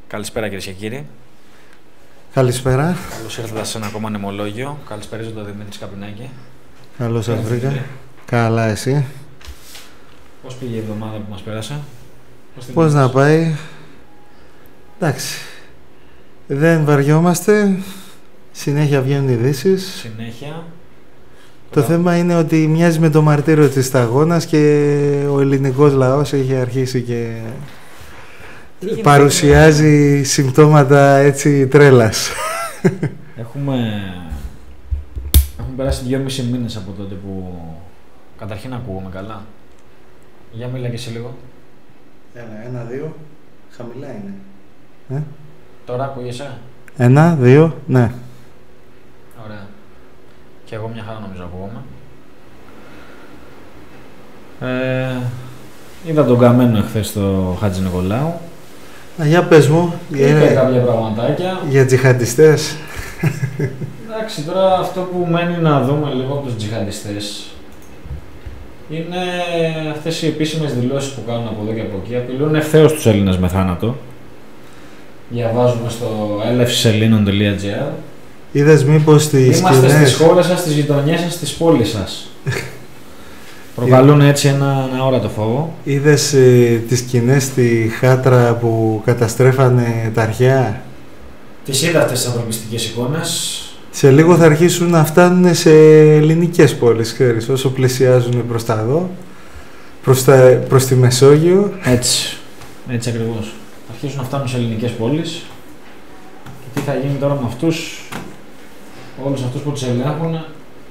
Καλησπέρα κυρίες και κύριοι. Καλησπέρα. Καλώς ήρθατε σε ένα ακόμα νεμολόγιο. Καλησπέριζω τον Δημήτρη Σκαπινάκη. Καλώς σας βρήκα. Καλά εσύ. Πώς πήγε η εβδομάδα που μας πέρασε? Πώς να πάει? Εντάξει. Δεν βαριόμαστε. Συνέχεια βγαίνουν ειδήσεις. Συνέχεια. Το θέμα είναι ότι μοιάζει με το μαρτύριο της σταγόνας και ο ελληνικός λαός έχει αρχίσει και παρουσιάζει συμπτώματα έτσι τρέλας. Έχουμε περάσει 2,5 μήνες από τότε που καταρχήν ακούγομαι καλά. Για μίλα και εσύ λίγο. Ένα, δύο. Χαμηλά είναι. Τώρα ακούγεσαι? Ένα, δύο, ναι. Ωραία. Και εγώ μια χαρά νομίζω ακούγομαι. Είδα τον Καμένο εχθές στο Χάτζη Νικολάου. Για πες μου. Είπε κάποια πραγματάκια. Για τζιχαντιστές. Εντάξει, τώρα αυτό που μένει να δούμε λίγο από τους τζιχαντιστές είναι αυτές οι επίσημες δηλώσεις που κάνουν από εδώ και από εκεί. Απειλούν ευθέως τους Έλληνες με θάνατο. Διαβάζουμε στο elefsellinen.gr. Είδες μήπως τις Είμαστε στις χώρες σας, στις γειτονιές σας, στις πόλεις σας. Προκαλούν έτσι ένα αόρατο φόβο. Είδες τις σκηνές στη Χάτρα που καταστρέφανε τα αρχαία? Τις είδα αυτές τις ανθρωπιστικές εικόνες. Σε λίγο θα αρχίσουν να φτάνουν σε ελληνικές πόλεις, ξέρεις, όσο πλησιάζουν προς τα εδώ, προς τη Μεσόγειο. Έτσι ακριβώς. Θα αρχίσουν να φτάνουν σε ελληνικές πόλεις. Και τι θα γίνει τώρα με αυτούς, όλους αυτούς που τους ελέγχουν?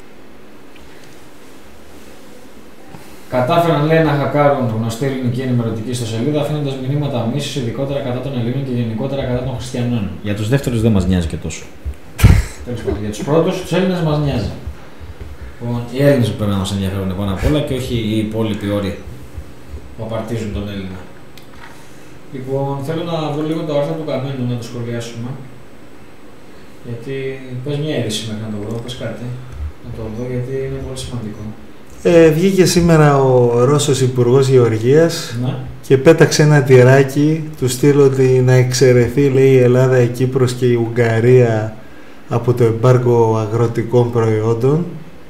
Κατάφεραν, λέει, να χακάρουν γνωστή ελληνική ενημερωτική ιστοσελίδα, αφήνοντας μηνύματα μίσους, ειδικότερα κατά των Ελλήνων και γενικότερα κατά των χριστιανών. Για τους δεύτερους δεν μας νοιάζει και τόσο. Τέλος πάντων, για τους πρώτους, τους Έλληνες μας νοιάζει. Λοιπόν, οι Έλληνες που πρέπει να μας ενδιαφέρουν πάνω απ' όλα και όχι οι υπόλοιποι όροι που απαρτίζουν τον Έλληνα. Λοιπόν, θέλω να βρω λίγο το άρθρο του Καμένου να το σχολιάσουμε. Γιατί πες μια είδηση μέχρι να το βρω, πες κάτι. Να το δω γιατί είναι πολύ σημαντικό. Βγήκε σήμερα ο Ρώσος Υπουργός Γεωργίας, ναι, και πέταξε ένα τυράκι του στυλ ότι να εξαιρεθεί, λέει, η Ελλάδα, η Κύπρος και η Ουγγαρία από το εμπάργκο αγροτικών προϊόντων.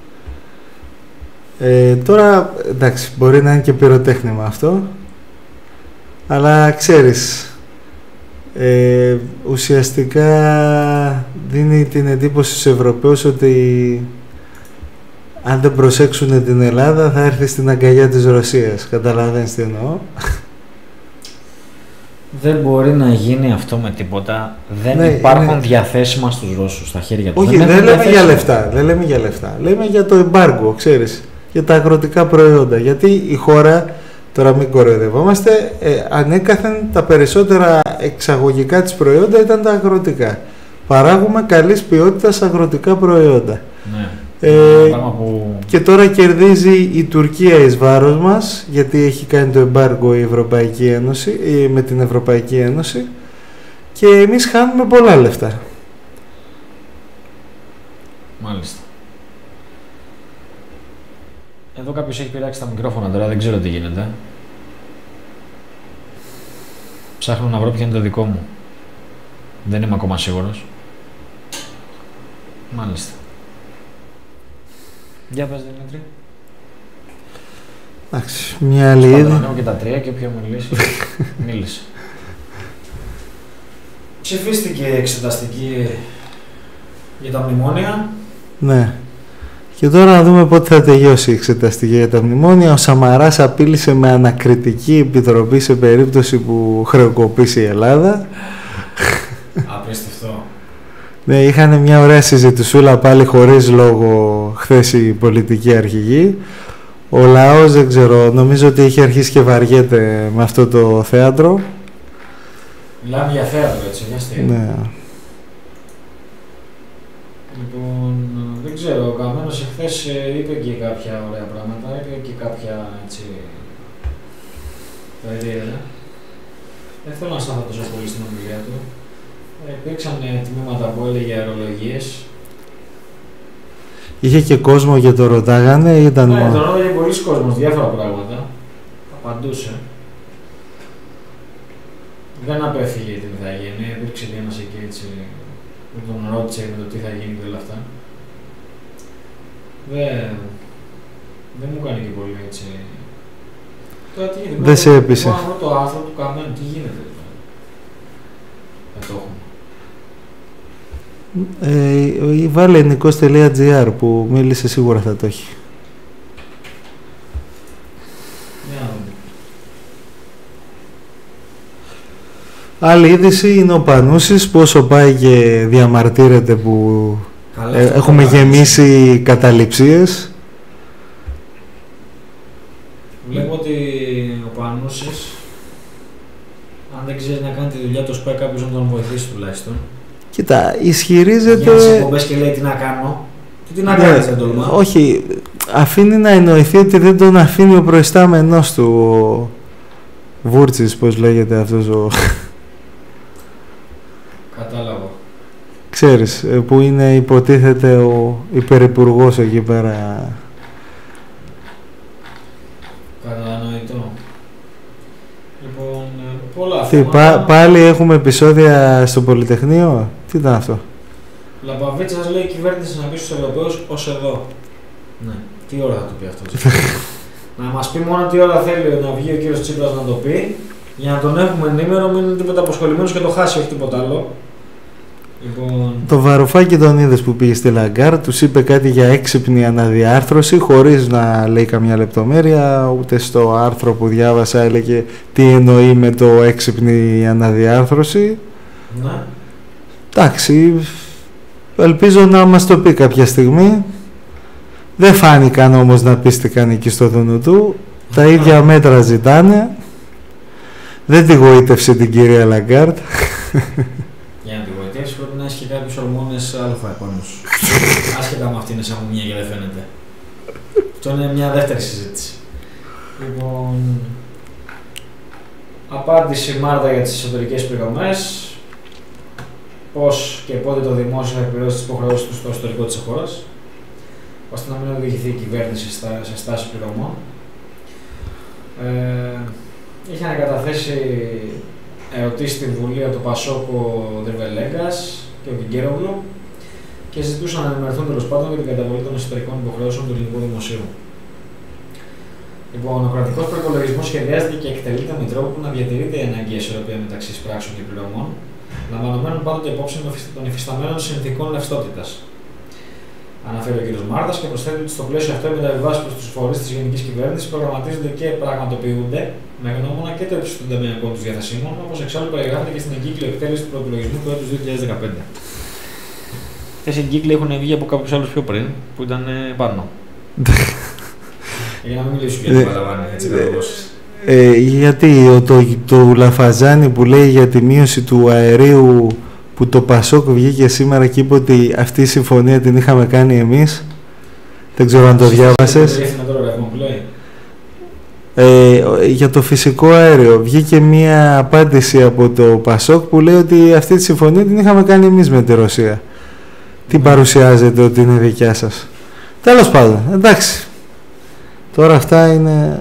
Τώρα, εντάξει, μπορεί να είναι και πυροτέχνημα αυτό, αλλά ξέρεις, ουσιαστικά δίνει την εντύπωση στους Ευρωπαίους ότι αν δεν προσέξουν την Ελλάδα θα έρθει στην αγκαλιά της Ρωσίας. Καταλαβαίνεις τι εννοώ? Δεν μπορεί να γίνει αυτό με τίποτα. Δεν υπάρχουν διαθέσιμα στους Ρώσους στα χέρια τους. Όχι, δεν λέμε για λεφτά. Δεν λέμε για λεφτά. Λέμε για το εμπάργκο, ξέρεις. Για τα αγροτικά προϊόντα. Γιατί η χώρα, τώρα μην κοροϊδευόμαστε, ανέκαθεν τα περισσότερα εξαγωγικά της προϊόντα ήταν τα αγροτικά. Παράγουμε καλής ποιότητας αγροτικά προϊόντα. Ναι. Και τώρα κερδίζει η Τουρκία εις βάρος μας, γιατί έχει κάνει το εμπάργκο η Ευρωπαϊκή Ένωση, με την Ευρωπαϊκή Ένωση, και εμείς χάνουμε πολλά λεφτά. Μάλιστα. Εδώ κάποιος έχει πειράξει τα μικρόφωνα τώρα, δεν ξέρω τι γίνεται. Ψάχνω να βρω ποιο είναι το δικό μου. Δεν είμαι ακόμα σίγουρος. Μάλιστα. Για πες, Δημήτρη. Εντάξει, μια άλλη είδη. Σπατρώνω και τα τρία και όποιο μιλήσει, μίλησε. Ψηφίστηκε εξεταστική για τα μνημόνια. Ναι. Και τώρα να δούμε πότε θα τελειώσει η εξεταστική για τα μνημόνια. Ο Σαμαράς απείλησε με ανακριτική επιτροπή σε περίπτωση που χρεοκοπήσει η Ελλάδα. Απίστευτο. Ναι, είχαν μια ωραία συζητησούλα πάλι χωρίς λόγο χθες οι πολιτικοί αρχηγοί. Ο λαός, δεν ξέρω, νομίζω ότι έχει αρχίσει και βαριέται με αυτό το θέατρο. Μιλάμε για θέατρο, έτσι, για αστείο. Ναι. Λοιπόν, δεν ξέρω, ο Καμένος εχθές είπε και κάποια ωραία πράγματα, είπε και κάποια, έτσι, περίεργα. Δεν θέλω να σταθώ τόσο πολύ στην ομιλία του. Υπήρξαν τμήματα που έλεγε αερολογίες. Είχε και κόσμο και το ρωτάγανε, ήταν... Ναι, τον ρώταγε πολλοί κόσμος, διάφορα πράγματα. Απαντούσε. Δεν απέφυγε την ηθαγένεια, υπήρξε και ένας εκεί έτσι που τον ρώτησε με το τι θα γίνει και όλα αυτά. Δεν μου κάνει και πολύ έτσι. Τώρα τι γίνεται, δεν σε έπεισε. Μπορώ να βρω το άρθρο του Καμένου, τι γίνεται. Το έχουμε. Βάλε νικός.gr που μίλησε, σίγουρα θα το έχει. Άλλη είδηση είναι ο Πανούσης, πόσο πάει και διαμαρτύρεται που έχουμε γεμίσει καταληψίες. Βλέπω ότι ο Πανούσης, αν δεν ξέρει να κάνει τη δουλειά του, σπάει κάποιος να τον βοηθήσει τουλάχιστον. Κοίτα, ισχυρίζεται... Βγαίνει σε εκπομπές και λέει τι να κάνω. Τι να κάνεις, δεν τολμά. Όχι, αφήνει να εννοηθεί ότι δεν τον αφήνει ο προϊστάμενός του, ο Βούρτσης, πώς λέγεται αυτός ο... Κατάλαβα. Ξέρεις, που είναι υποτίθεται ο υπερυπουργός εκεί πέρα. Κατανοητό. Λοιπόν, πολλά θέματα. Πάλι έχουμε επεισόδια στο Πολυτεχνείο. Τι ήταν αυτό? Λαμπαβίτσας λέει η κυβέρνηση να πει στους Ευρωπαίους ως εδώ. Ναι, τι ώρα θα το πει αυτό? Να μας πει μόνο τι ώρα θέλει να βγει ο κύριος Τσίπρας να το πει, για να τον έχουμε ενήμερο, μην είναι τίποτα αποσχολημένος και το χάσει, όχι τίποτα άλλο. Λοιπόν... Το Βαρουφάκη τον είδες που πήγε στη Λαγκάρ, τους είπε κάτι για έξυπνη αναδιάρθρωση, χωρίς να λέει καμιά λεπτομέρεια, ούτε στο άρθρο που διάβασα έλεγε τι εννοεί με το έξυπνη αναδιάρθρωση. Ναι. Εντάξει, ελπίζω να μας το πει κάποια στιγμή. Δεν φάνηκαν όμως να πίστηκαν εκεί στο δουνού του. Τα ίδια μέτρα ζητάνε. Δεν τη γοήτευσε την κυρία Λαγκάρτ. Για να τη γοητεύσει πρέπει να έχει και κάποιους ορμόνες αλφα επάνω σου. Άσχετα με αυτή είναι σαν μουνιά και δεν φαίνεται. Αυτό είναι μια δεύτερη συζήτηση. Λοιπόν, απάντηση Μάρτα για τις εσωτερικές πληρωμές. Πώς και πότε το δημόσιο θα εκπληρώσει τις υποχρεώσεις του στο εσωτερικό της χώρας, ώστε να μην οδηγηθεί η κυβέρνηση σε στάση πληρωμών. Είχαν καταθέσει ερωτήσεις στη Βουλή από το Πασόκο Δρυβελέγκας και ο Κιγκέρογλου και ζητούσαν να ενημερωθούν τέλος πάντων για την καταβολή των εσωτερικών υποχρεώσεων του ελληνικού δημοσίου. Λοιπόν, ο κρατικός προϋπολογισμός σχεδιάζεται και εκτελείται με τρόπο που να διατηρείται η αναγκαία ισορροπία μεταξύ εισπράξεων και πληρωμών, λαμβανομένων πάντοτε υπόψη των υφισταμένων συνθηκών ρευστότητας. Αναφέρει ο κ. Μάρτας και προσθέτει ότι στο πλαίσιο αυτό οι μεταβιβάσεις προς τους φορείς της γενικής κυβέρνησης προγραμματίζονται και πραγματοποιούνται με γνώμονα και το ύψος των ταμιακών τους διαθεσίμων, όπως εξάλλου περιγράφεται και στην εγκύκλιο εκτέλεση του προϋπολογισμού του έτους 2015. Αυτές οι εγκύκλοι έχουν βγει από κάποιους άλλους πιο πριν, που ήταν πάνω. Για να μην μιλήσουμε για την παραλαμβάνει, έτσι γιατί το Λαφαζάνι που λέει για τη μείωση του αερίου, που το Πασόκ βγήκε σήμερα και είπε ότι αυτή η συμφωνία την είχαμε κάνει εμείς, δεν ξέρω αν το διάβασες, για το φυσικό αέριο βγήκε μια απάντηση από το Πασόκ που λέει ότι αυτή τη συμφωνία την είχαμε κάνει εμείς με τη Ρωσία. Τι παρουσιάζεται ότι είναι δικιά σας? Τέλος πάντων, εντάξει, τώρα αυτά είναι...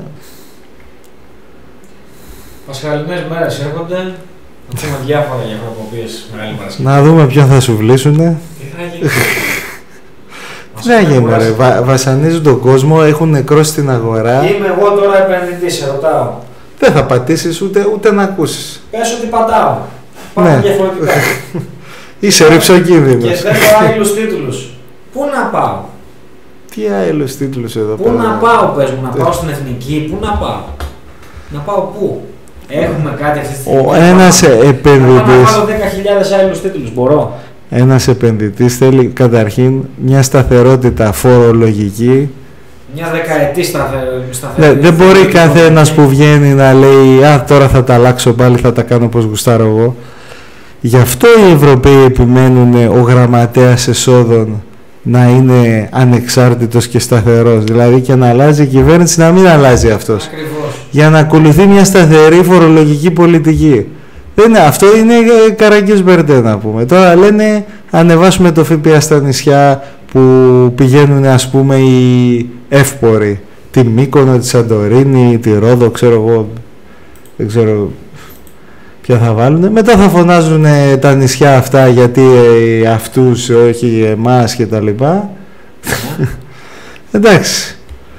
Πασχαλινές μέρες έρχονται. Έχουμε διάφορα για χρονοποιίες Μεγάλη Παρασκευή. Να δούμε ποιον θα σου βλήσουνε. Τι θα γίνει? Τι θα γίνει, ρε. Βασανίζουν τον κόσμο, έχουν νεκρώσει την αγορά. Είμαι εγώ τώρα επενδυτής, σε ρωτάω. Δεν θα πατήσεις ούτε να ακούσεις. Πες ότι πατάω. Πάμε διαφορετικά. Είσαι ρυψοκίνδυνος. Και θέλω άειλους τίτλους. Πού να πάω? Τι άειλους τίτλους εδώ πέρα? Πού να πάω, πες μου, να πάω στην Εθνική, πού να πάω? Να πάω πού? Έχουμε κάτι αυτή τη στιγμή? Ένας επενδυτής. Να βάλω 10.000 άειλους τίτλους, μπορώ? Ένας επενδυτής θέλει καταρχήν μια σταθερότητα φορολογική. Μια δεκαετή σταθερότητα. Ναι, δεν μπορεί κάθε ένας που βγαίνει να λέει «Α, τώρα θα τα αλλάξω πάλι, θα τα κάνω πώς γουστάρω εγώ». Γι' αυτό οι Ευρωπαίοι επιμένουν ο γραμματέας εσόδων να είναι ανεξάρτητος και σταθερός. Δηλαδή και να αλλάζει η κυβέρνηση, να μην αλλάζει αυτός. Ακριβώς. Για να ακολουθεί μια σταθερή φορολογική πολιτική. Αυτό είναι Καραγκιός Μπερντέ, να πούμε. Τώρα λένε ανεβάσουμε το ΦΠΑ στα νησιά που πηγαίνουν, ας πούμε, οι εύποροι. Τη Μύκονο, τη Σαντορίνη, τη Ρόδο, ξέρω εγώ. Δεν ξέρω ποια θα βάλουν. Μετά θα φωνάζουν τα νησιά αυτά γιατί αυτούς, όχι εμάς και τα λοιπά. Εντάξει.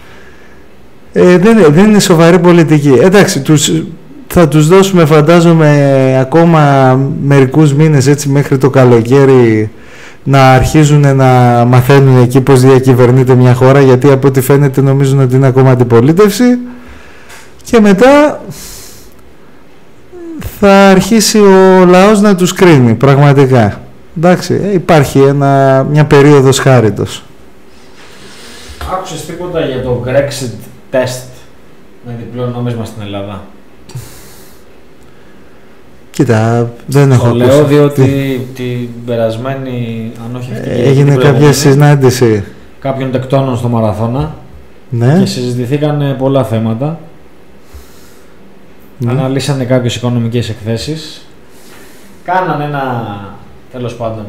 Δεν είναι σοβαρή πολιτική. Εντάξει, θα τους δώσουμε φαντάζομαι ακόμα μερικούς μήνες έτσι μέχρι το καλοκαίρι να αρχίζουν να μαθαίνουν εκεί πώς διακυβερνείται μια χώρα, γιατί από ό,τι φαίνεται νομίζουν ότι είναι ακόμα αντιπολίτευση, και μετά θα αρχίσει ο λαός να τους κρίνει πραγματικά. Εντάξει, υπάρχει μια περίοδος χάριτος. Άκουσες τίποτα για το Brexit test με διπλό νόμισμα στην Ελλάδα? Κοίτα, δεν έχω ακούσει. Λέω διότι την περασμένη, αν όχι αυτή, έγινε κάποια συνάντηση κάποιων τεκτώνων στο Μαραθώνα, ναι, και συζητηθήκαν πολλά θέματα. Ναι. Αναλύσανε κάποιες οικονομικές εκθέσεις. Κάνανε ένα, τέλος πάντων,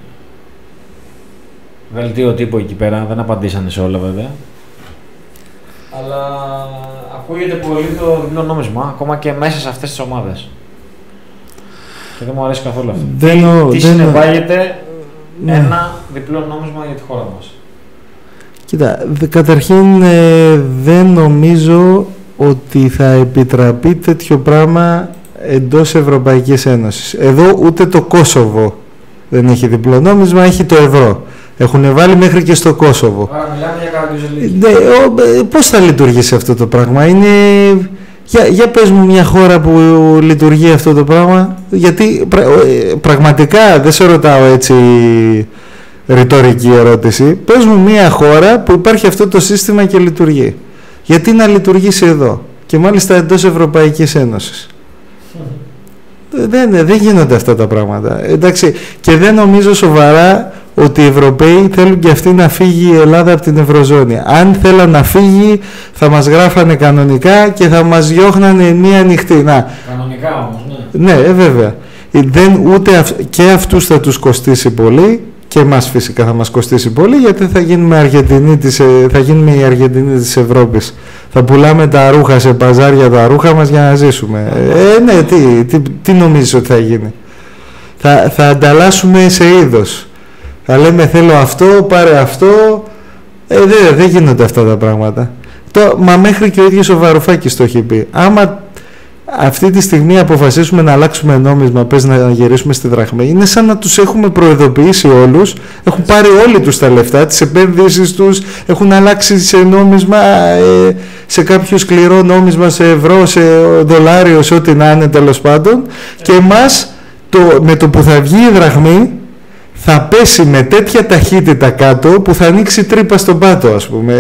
δελτίο τύπου εκεί πέρα. Δεν απαντήσανε σε όλα βέβαια. Αλλά ακούγεται πολύ το διπλό νόμισμα, ακόμα και μέσα σε αυτές τις ομάδες. Και δεν μου αρέσει καθόλου αυτό. Τι συνεπάγεται ένα διπλό νόμισμα για τη χώρα μας? Κοίτα, καταρχήν δεν νομίζω ότι θα επιτραπεί τέτοιο πράγμα εντός Ευρωπαϊκής Ένωσης. Εδώ ούτε το Κόσοβο δεν έχει διπλό νόμισμα, έχει το ευρώ. Έχουν βάλει μέχρι και στο Κόσοβο. Άρα μιλάμε για κάποιο πώς θα λειτουργήσει αυτό το πράγμα? Για πες μου μια χώρα που λειτουργεί αυτό το πράγμα, γιατί πραγματικά δεν σε ρωτάω έτσι ρητορική ερώτηση. Πες μου μια χώρα που υπάρχει αυτό το σύστημα και λειτουργεί. Γιατί να λειτουργήσει εδώ, και μάλιστα εντός Ευρωπαϊκής Ένωσης? Δεν γίνονται αυτά τα πράγματα. Εντάξει, και δεν νομίζω σοβαρά ότι οι Ευρωπαίοι θέλουν και αυτοί να φύγει η Ελλάδα από την Ευρωζώνη. Αν θέλαν να φύγει, θα μας γράφανε κανονικά και θα μας διώχνανε μία νυχτή. Κανονικά όμως, ναι. Ναι, βέβαια. Και αυτούς θα τους κοστίσει πολύ, και εμάς φυσικά θα μας κοστίσει πολύ, γιατί θα γίνουμε η Αργεντινή της Ευρώπης. Θα πουλάμε τα ρούχα σε παζάρια, τα ρούχα μας, για να ζήσουμε. Ναι, τι νομίζεις ότι θα γίνει? Θα ανταλλάσσουμε σε είδος. Θα λέμε θέλω αυτό, πάρε αυτό. Δεν γίνονται αυτά τα πράγματα. Μα μέχρι και ο ίδιος ο Βαρουφάκης το έχει πει. Άμα αυτή τη στιγμή αποφασίσουμε να αλλάξουμε νόμισμα, πες να γυρίσουμε στη δραχμή, είναι σαν να τους έχουμε προειδοποιήσει όλους. Έχουν πάρει όλοι τους τα λεφτά, τις επένδυσεις τους, έχουν αλλάξει σε νόμισμα, σε κάποιο σκληρό νόμισμα, σε ευρώ, σε δολάριο, σε ό,τι να είναι τέλος πάντων. Και εμάς με το που θα βγει η δραχμή, θα πέσει με τέτοια ταχύτητα κάτω που θα ανοίξει τρύπα στον πάτο, ας πούμε.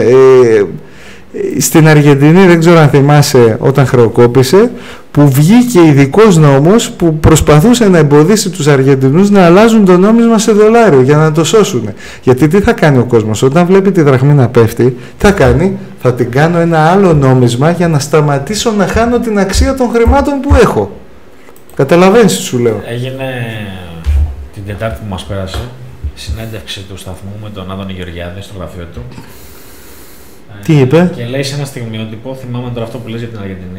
Στην Αργεντινή, δεν ξέρω αν θυμάσαι, όταν χρεοκόπησε, που βγήκε ειδικός νόμος που προσπαθούσε να εμποδίσει τους Αργεντινούς να αλλάζουν το νόμισμα σε δολάριο για να το σώσουν. Γιατί τι θα κάνει ο κόσμος? Όταν βλέπει τη δραχμή να πέφτει, τι θα κάνει? Θα την κάνω ένα άλλο νόμισμα για να σταματήσω να χάνω την αξία των χρημάτων που έχω. Καταλαβαίνεις τι σου λέω? Έγινε την Τετάρτη που μας πέρασε συνέντευξη του σταθμού με τον Άδωνη Γεωργιάδη στο γραφείο του. Τι είπε? Και λέει σε ένα στιγμιότυπο, θυμάμαι τώρα αυτό που λες για την Αργεντινή,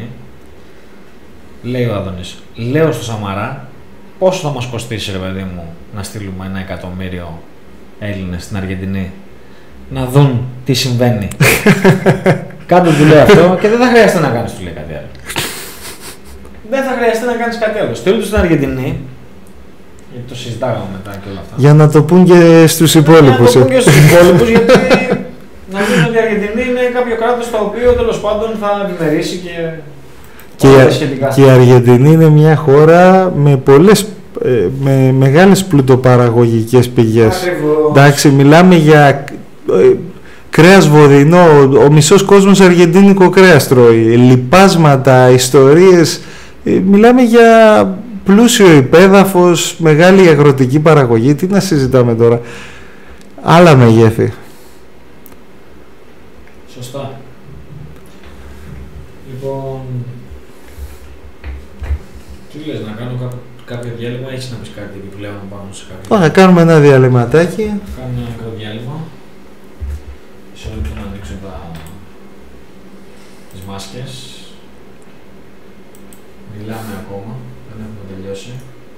λέει ο Άδωνης, λέω στο Σαμαρά, πόσο θα μας κοστίσει, ρε παιδί μου, να στείλουμε 1 εκατομμύριο Έλληνες στην Αργεντινή να δουν τι συμβαίνει. Κάτω του λέει αυτό και δεν θα χρειαστεί να κάνεις, του λέει, κάτι άλλο. Δεν θα χρειαστεί να κάνεις κάτι άλλο. Στείλου στην Αργεντινή, γιατί το συζητάγαμε μετά και όλα αυτά. Για να το πούν και στους υπόλοιπους. Για να το πούν και στους υπόλοιπους, γιατί νομίζω ότι η Αργεντινή είναι κάποιο κράτος το οποίο τέλος πάντων θα ευημερήσει και η Αργεντινή είναι μια χώρα με μεγάλες πλουτοπαραγωγικές πηγές. Εντάξει, μιλάμε για κρέας βοδινό, ο μισός κόσμος αργεντίνικο κρέας τρώει, λιπάσματα, ιστορίες, μιλάμε για πλούσιο υπέδαφος, μεγάλη αγροτική παραγωγή. Τι να συζητάμε τώρα? Άλλα μεγέθη. Σωστά. Λοιπόν, τι λες, να κάνω κάποιο διάλειμμα, έχεις να πεις κάτι επιπλέον πάνω σε κάποιο? Θα κάνουμε ένα διαλυματάκι. Κάνουμε ένα μικρό διάλειμμα. Σε όλους να ανοίξω τις μάσκες. Μιλάμε ακόμα, δεν έχουμε τελειώσει. τελειώσει.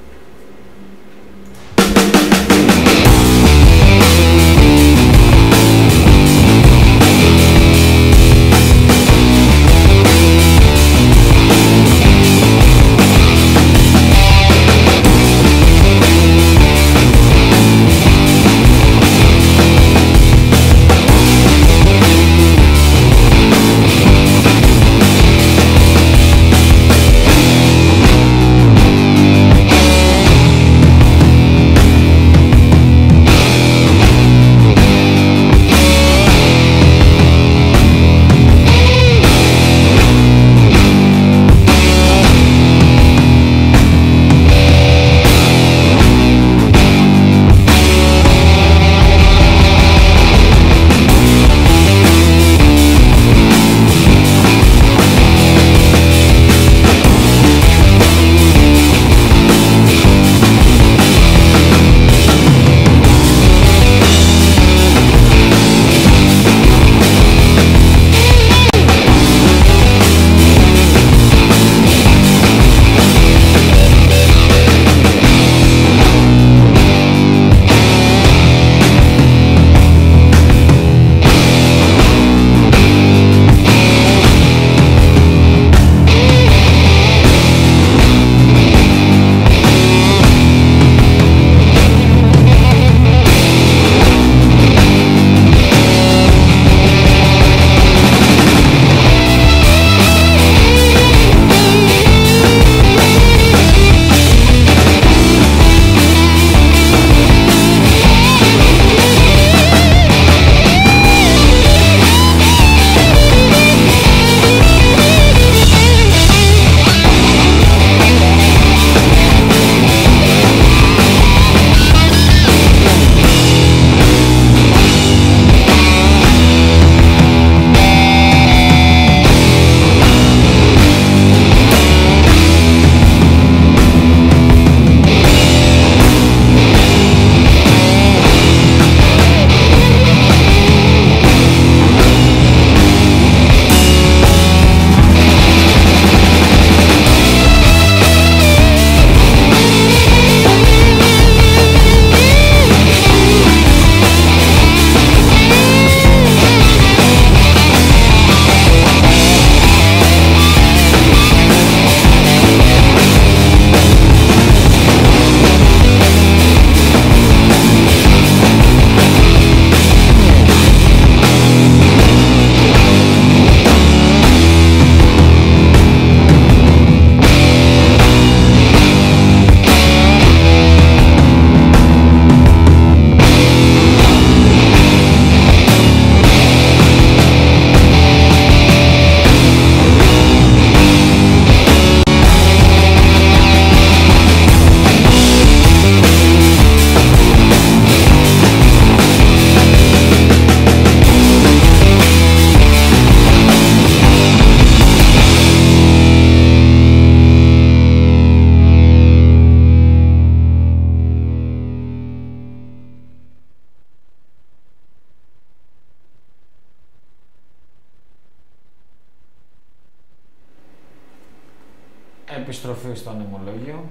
Επιστροφή στο ανεμολόγιο.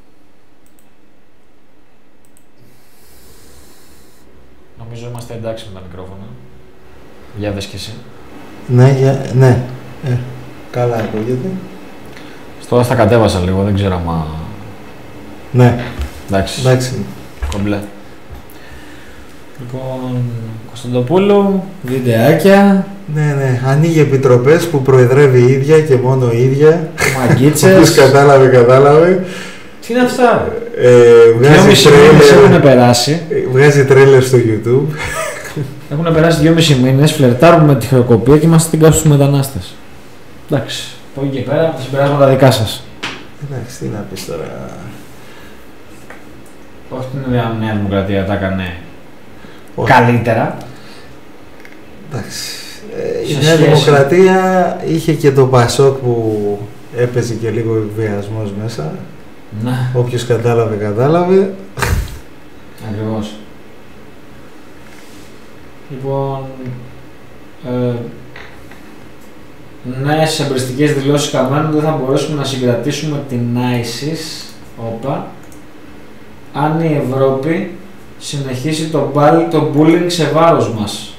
Νομίζω είμαστε εντάξει με τα μικρόφωνα. Για δες και εσύ. Ναι. Καλά ακούγεται. Τώρα στα κατέβασα λίγο, δεν ξέρω άμα... Ναι. Εντάξει. Κομπλέ. Λοιπόν, Κωνσταντοπούλου, βιντεάκια. Ναι. Ανοίγει επιτροπές που προεδρεύει η ίδια και μόνο η ίδια. Μαγκίτσες. Όποιος κατάλαβε. Τι είναι αυτά. Βγάζει τρέλερ. Έχουν περάσει. Βγάζει τρέλερ στο YouTube. Έχουν περάσει 2,5 μήνες, φλερτάρουμε με τη χρεοκοπία και είμαστε στην κάτω στους μετανάστες. Εντάξει. Από εκεί και πέρα, τα συμπεράσματα δικά σας. Εντάξει, τι να πεις τώρα. Όχι την Νέα Δημοκρατία τα έκανε καλύτερα. Εντάξει. Η Νέα Δημοκρατία είχε και τον Πασόκ που έπαιζε και λίγο εκβιασμός μέσα. Να. Όποιος κατάλαβε. Ακριβώς. Λοιπόν, νέες εμπριστικές δηλώσεις Καμένου δεν θα μπορέσουμε να συγκρατήσουμε την ISIS Όπα. Αν η Ευρώπη συνεχίσει το bullying σε βάρος μας.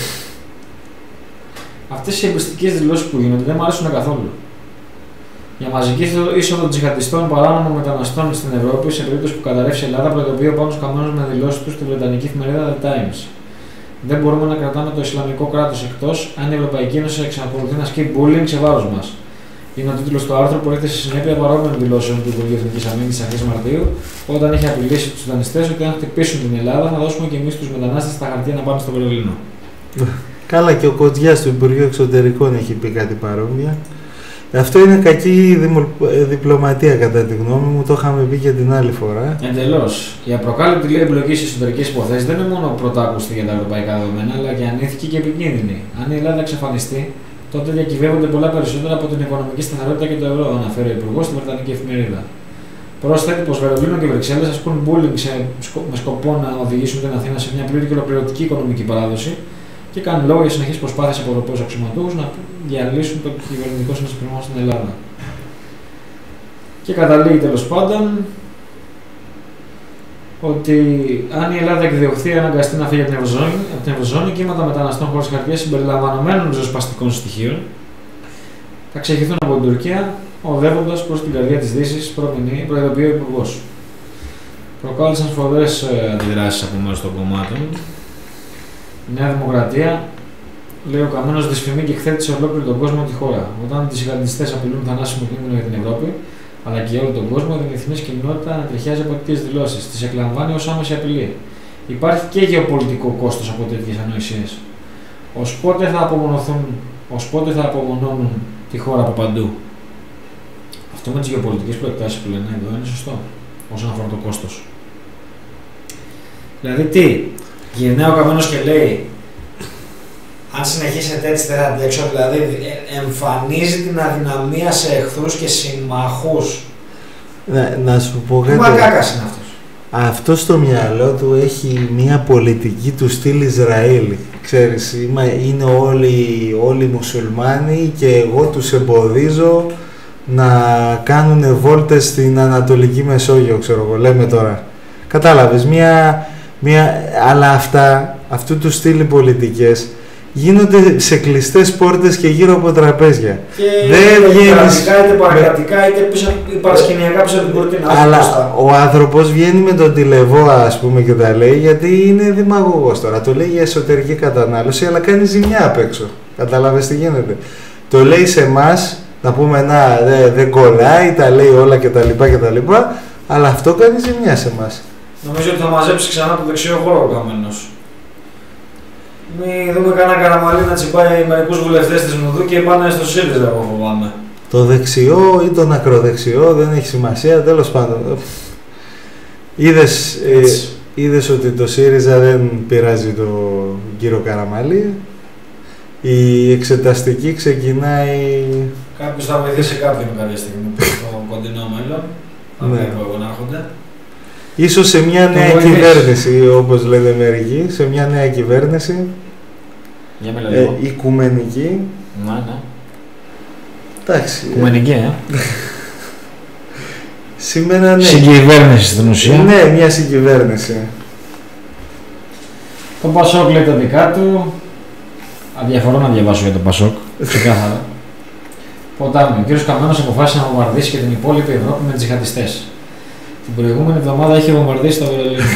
Αυτές οι εμπιστικές δηλώσεις που γίνονται δεν μου αρέσουν καθόλου. Για μαζική είσοδο τζιχαντιστών παράνομων μεταναστών στην Ευρώπη, σε περίπτωση που καταρρεύσει η Ελλάδα, προειδοποιεί ο Πάνος Καμένος με δηλώσεις του στη βρετανική εφημερίδα The Times. Δεν μπορούμε να κρατάμε το Ισλαμικό κράτος εκτός αν η Ευρωπαϊκή Ένωση εξακολουθεί να ασκεί bullying σε βάρος μας. Είναι ο τίτλος του άρθρου που έρχεται στη συνέπεια παρόμοιων δηλώσεων του Υπουργείου Εθνικής Αμήνης στις αρχές Μαρτίου, όταν είχε απειλήσει τους δανειστές ότι αν χτυπήσουν την Ελλάδα θα δώσουμε και εμείς τους μετανάστες στα χαρτιά να πάνε στο Βερολίνο. Καλά, και ο Κοτζιάς του Υπουργείου Εξωτερικών έχει πει κάτι παρόμοια. Αυτό είναι κακή διπλωματία κατά τη γνώμη μου, το είχαμε πει και την άλλη φορά. Εντελώς. Η απροκάλυπτη λέει εμπλοκή στις εσωτερικές υποθέσεις δεν είναι μόνο πρωτάκουστη για τα ευρωπαϊκά δεδομένα, αλλά και ανήθικη και επικίνδυνη. Αν η Ελλάδα εξαφανιστεί, τότε διακυβεύονται πολλά περισσότερα από την οικονομική σταθερότητα και το ευρώ, αναφέρει ο Υπουργός στη Βρετανική εφημερίδα. Πρόσθετει πως Βερολίνο και Βρυξέλλες ασκούν bullying με σκοπό να οδηγήσουν την Αθήνα σε μια πλήρη και ολοκληρωτική οικονομική παράδοση και κάνουν λόγο για συνεχείς προσπάθειες από ευρωπαίους αξιωματούχους να διαλύσουν το κυβερνητικό συνασπισμό στην Ελλάδα. Και καταλήγει τέλος πάντων ότι αν η Ελλάδα εκδιωχθεί αναγκαστεί να φύγει από την Ευρωζώνη, κύματα μεταναστών χωρίς χαρτιά συμπεριλαμβανομένων ριζοσπαστικών στοιχείων θα ξεχυθούν από την Τουρκία, οδεύοντας προς την καρδιά της Δύσης, προειδοποιεί ο Υπουργός. Προκάλεσαν σφοδρές αντιδράσεις από μέρους των κομμάτων. Η Νέα Δημοκρατία, λέει ο Καμένος, δυσφημεί και εκθέτει σε ολόκληρο τον κόσμο τη χώρα. Όταν οι τζιχαντιστές απειλούν θανάσιμο κίνδυνο για την Ευρώπη, αλλά και για όλο τον κόσμο, η διεθνής κοινότητα ανατριχιάζει από τέτοιες δηλώσεις. Τις εκλαμβάνει ως άμεση απειλή. Υπάρχει και γεωπολιτικό κόστος από τέτοιες ανοησίες. Ως πότε θα απομονώνουν τη χώρα από παντού. Αυτό με τις γεωπολιτικές προεκτάσεις που λένε εδώ είναι σωστό, όσον αφορά το κόστος. Δηλαδή τι, γυρνάει ο Καμένος και λέει, αν συνεχίσετε έτσι δεν θα αντέξω, δηλαδή εμφανίζει την αδυναμία σε εχθρούς και συμμαχούς. Να σου πω κάτι. Τι μακάκας είναι αυτός. Αυτό στο μυαλό του έχει μια πολιτική του στυλ Ισραήλ. Ξέρεις, είναι όλοι μουσουλμάνοι και εγώ τους εμποδίζω να κάνουν βόλτες στην Ανατολική Μεσόγειο, ξέρω εγώ, λέμε τώρα. Κατάλαβες, αλλά αυτού του στυλ οι πολιτικές γίνονται σε κλειστές πόρτες και γύρω από τραπέζια. Και δεν βγαίνεις είτε παρακρατικά είτε παρασκηνιακά πίσω από την κουρτίνα. Αλλά ο άνθρωπος βγαίνει με τον τηλεβό, ας πούμε, και τα λέει, γιατί είναι δημαγωγός τώρα. Το λέει για εσωτερική κατανάλωση, αλλά κάνει ζημιά απ' έξω. Καταλάβες τι γίνεται. Το λέει σε εμάς, να πούμε να δεν κολλάει, τα λέει όλα κτλ. Αλλά αυτό κάνει ζημιά σε εμάς. Νομίζω ότι θα μαζέψει ξανά το δεξιό χώρο ο Καμένος. Μην δούμε κανένα καραμαλί να τσιμπάει μερικούς βουλευτές της Νουδού και πάνε στο ΣΥΡΙΖΑ, εγώ φοβάμαι. Το δεξιό ή τον ακροδεξιό δεν έχει σημασία, τέλος πάντων. Είδες ότι το ΣΥΡΙΖΑ δεν πειράζει τον κύριο Καραμαλή. Η εξεταστική ξεκινάει... Κάποιος θα βοηθήσει κάποιον κάποια στιγμή στο κοντινό μέλλον. Ναι. Να έρχονται. Ίσως σε μια νέα κυβέρνηση, όπως λένε μερικοί, σε μια νέα κυβέρνηση, οικουμενική. Ναι. Εντάξει. Οικουμενική, Σήμερα ναι. Συγκυβέρνηση στην ουσία. Ναι, μια συγκυβέρνηση. Το Πασόκ λέει τα δικά του. Αδιαφορώ να διαβάσω για το Πασόκ. Ξεκάθαρα. Ποτάμι. Ο κ. Καμένος αποφάσισε να βομβαρδίσει και την υπόλοιπη Ευρώπη με τζιχαντιστές. Την προηγούμενη εβδομάδα είχε βομβαρδίσει το Βερολίνο.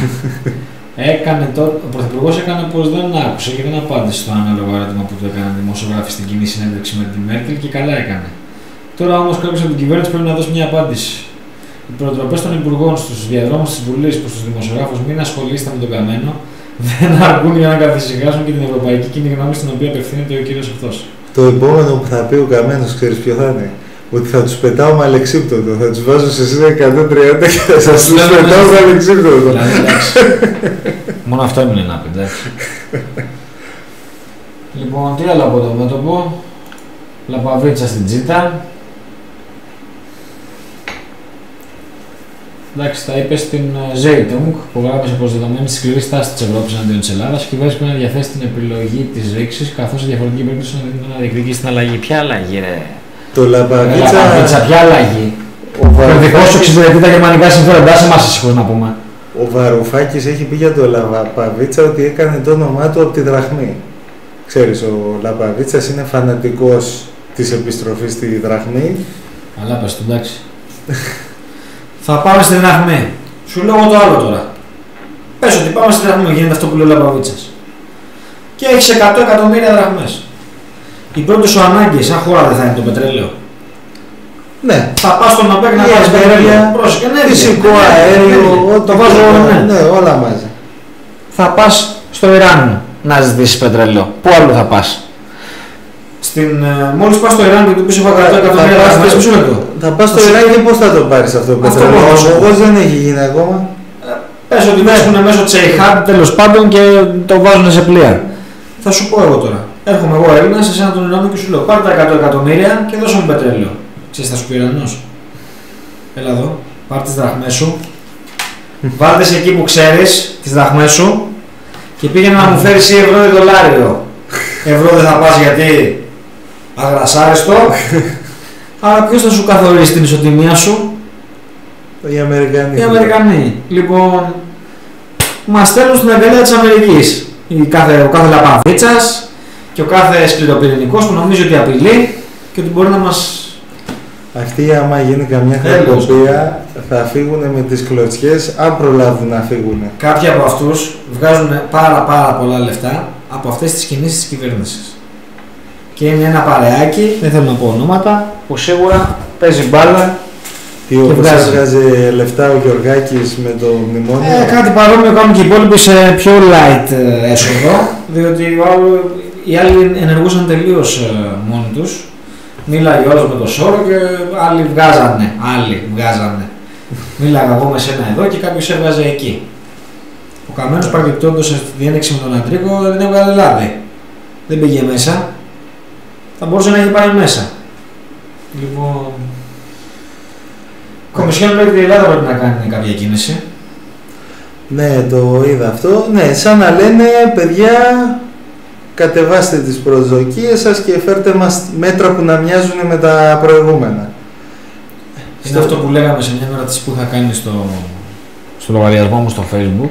Ο Πρωθυπουργός έκανε πως δεν άκουσε και δεν απάντησε στο ανάλογο ερώτημα που του έκαναν δημοσιογράφοι στην κοινή συνέντευξη με τη Μέρκελ και καλά έκανε. Τώρα όμως κάποιος από την κυβέρνηση πρέπει να δώσει μια απάντηση. Οι προτροπές των υπουργών στους διαδρόμους της Βουλής προς τους δημοσιογράφους μην ασχολείστε με τον Καμένο δεν αρκούν για να καθησυχάσουν και την ευρωπαϊκή κοινή γνώμη στην οποία απευθύνεται ο κύριος αυτός. Το επόμενο που θα πει ο Καμένος, ξέρεις ποιο θα είναι? Ότι θα τους πετάω με αλεξίπτωτο. Θα τους βάζω σε εσείς 130 και θα σας τους πετάω με αλεξίπτωτο. Μόνο αυτό έμεινε να πει, εντάξει. Λοιπόν, τι άλλο από το μέτωπο. Λαπαβίτσα στην Τζίτα. Εντάξει, τα είπε στην Zeitung που γράψε πως δεδομένη τη σκληρή στάση της Ευρώπης εναντίον της Ελλάδας, η κυβέρνηση πρέπει να διαθέσει την επιλογή της ρήξης, καθώς η διαφορετική περίπτωση να διεκδικήσει την αλλαγή. Ποια αλλαγή, ρε? Το Λαπαβίτσα, ποια αλλαγή? Δικό σου εξυπηρετεί τα γερμανικά συμφέροντα, σε εμάς ησυχώς να πούμε. Ο Βαρουφάκης έχει πει για τον Λαπαβίτσα ότι έκανε το όνομά του από τη δραχμή. Ξέρεις, ο Λαπαβίτσας είναι φανατικός της επιστροφής στη δραχμή. Καλά πες το, εντάξει. Θα πάμε στη δραχμή. Σου λέω το άλλο τώρα. Πες ότι πάμε στη δραχμή, γίνεται αυτό που λέει ο Λαπαβίτσας. Και έχεις 100 εκατομμύρια δραχμές. Η πρώτη σου ανάγκη σαν χώρα δεν θα είναι το πετρέλαιο. Ναι. Θα πας στον ΟΠΕΚ να πάρεις πετρέλαιο. Πρόσεχε, ναι, φυσικό αέριο, το βάζω ναι, όλα μαζί. Θα πας στο Ιράν να ζητήσεις πετρέλαιο. Πού άλλο θα πας? Μόλις πας στο Ιράν και του πεις έχω 100 εκατομμύρια δραχμές, μισό λεπτό. Θα πας στο Ιράν και πώς θα το πάρεις αυτό το πετρέλαιο? Ο δεν έχει γίνει ακόμα. Πες ότι βρίσκουν μέσω Τσεϊχάντ τέλος πάντων και το βάζουν σε πλοία. Θα σου πω εγώ τώρα. Έρχομαι εγώ Έλληνας σε έναν τον Ιράν και σου λέω πάρε τα 100 εκατομμύρια και δώσε μου πετρέλαιο. Ξέρεις, θα σου πει ο Ιρανός. Έλα εδώ, πάρε τις δραχμές σου. Βάλτε σε εκεί που ξέρεις τις δραχμές σου και πήγαινε να μου φέρεις ή ευρώ ή δολάριο. Ευρώ δεν θα πας γιατί αγρασάριστο. Αλλά ποιος θα σου καθορίσει την ισοτιμία σου? Οι Αμερικανοί. Οι Αμερικανοί. Λοιπόν, μας στέλνουν στην αγκαλιά της Αμερικής. Ο κάθε Λαπαβίτσας και ο κάθε σκληροπυρηνικός που νομίζει ότι απειλεί και ότι μπορεί να μας... Αυτοί άμα γίνει καμιά χρεοκοπία θα φύγουν με τις κλωτσιές αν προλάβουν να φύγουν. Κάποιοι από αυτούς βγάζουν πάρα πολλά λεφτά από αυτές τις κινήσεις της κυβέρνησης. Και είναι ένα παρεάκι, δεν θέλω να πω ονόματα, που σίγουρα παίζει μπάλα. Τι όπως έβγαζε λεφτά ο Γεωργάκης με το μνημόνιο. Κάτι παρόμοιο κάνουν και οι υπόλοιποι σε πιο light έσοδο, διότι οι άλλοι ενεργούσαν τελείως μόνοι τους. Μίλαγε όλος με το σώρο και άλλοι βγάζανε. Μίλαγα εγώ με σένα εδώ και κάποιος έβγαζε εκεί. Ο Καμένος παρεμπιπτόντως στη διένεξη με τον Αντρίκο δεν έβγαλε λάδι. Δεν πήγε μέσα. Θα μπορούσε να έχει πάει μέσα. Λοιπόν... Η Κομισιόν λέει ότι η Ελλάδα πρέπει να κάνει κάποια κίνηση. Ναι, το είδα αυτό. Ναι, σαν να λένε παιδιά, κατεβάστε τις προσδοκίες σας και φέρτε μας μέτρα που να μοιάζουν με τα προηγούμενα. Είναι αυτό που λέγαμε σε μια ερώτηση που είχα κάνει στο λογαριασμό μου στο Facebook,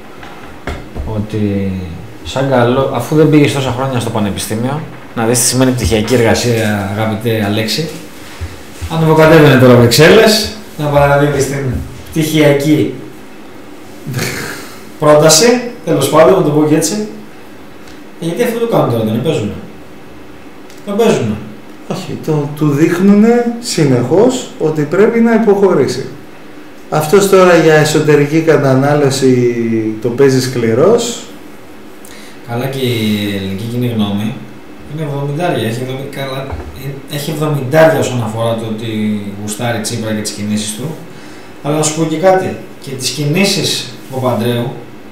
ότι σαν καλό, αφού δεν πήγες τόσα χρόνια στο πανεπιστήμιο, να δεις τι σημαίνει πτυχιακή εργασία, αγαπητέ Αλέξη, ανεβοκατέβαινε τώρα Βρυξέλλες, να παραδίδεις την πτυχιακή πρόταση, τέλος πάντων, να το πω και έτσι. Γιατί αυτό το κάνουν τώρα, δεν παίζουν. Δεν παίζουν. Όχι, του δείχνουν συνεχώς ότι πρέπει να υποχωρήσει. Αυτός τώρα για εσωτερική κατανάλωση το παίζει σκληρός. Καλά, και η ελληνική κοινή γνώμη είναι 70. Έχει 70 όσον αφορά το ότι γουστάρει Τσίπρα και τις κινήσεις του. Αλλά να σου πω και κάτι. Και τις κινήσεις του Παπανδρέου,